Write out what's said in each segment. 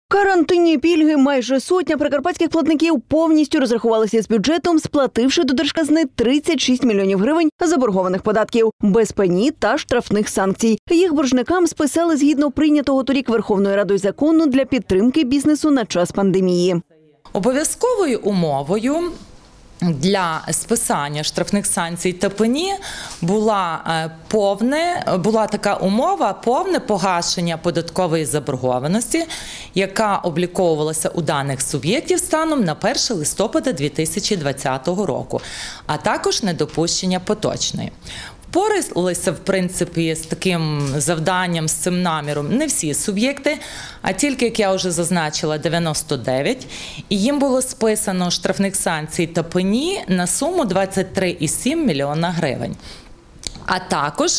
Карантинні пільги. Майже сотня прикарпатських платників повністю розрахувалися з бюджетом, сплативши до держказни 36 мільйонів гривень заборгованих податків, без пені та штрафних санкцій. Їх боржникам списали згідно прийнятого торік Верховною Радою закону для підтримки бізнесу на час пандемії. Обов'язковою умовою для списання штрафних санкцій та пені була така умова – повне погашення податкової заборгованості, яка обліковувалася у даних суб'єктів станом на 1 листопада 2020 року, а також недопущення поточної. Впоралися, в принципі, з таким завданням, з цим наміром не всі суб'єкти, а тільки, як я вже зазначила, 99. І їм було списано штрафних санкцій та пені на суму 23,7 мільйона гривень. А також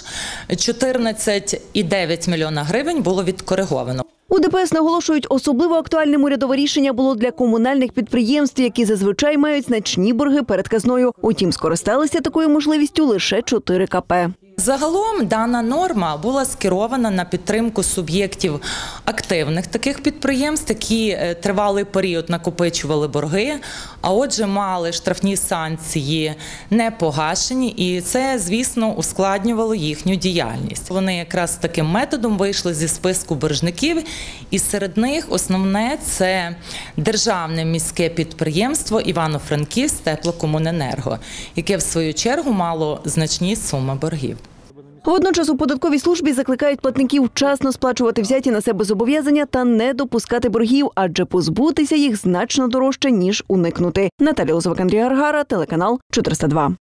14,9 мільйона гривень було відкориговано. У ДПС наголошують, особливо актуальним урядове рішення було для комунальних підприємств, які зазвичай мають значні борги перед казною. Утім, скористалися такою можливістю лише 4 КП. Загалом дана норма була скерована на підтримку суб'єктів активних таких підприємств, які тривалий період накопичували борги, а отже мали штрафні санкції не погашені, і це, звісно, ускладнювало їхню діяльність. Вони якраз таким методом вийшли зі списку боржників, і серед них основне – це державне міське підприємство «Івано-Франківськ теплокомуненерго», яке в свою чергу мало значні суми боргів. Водночас у податковій службі закликають платників вчасно сплачувати взяті на себе зобов'язання та не допускати боргів, адже позбутися їх значно дорожче, ніж уникнути. Наталія Лозовик, Андрій Гаргара, телеканал 402.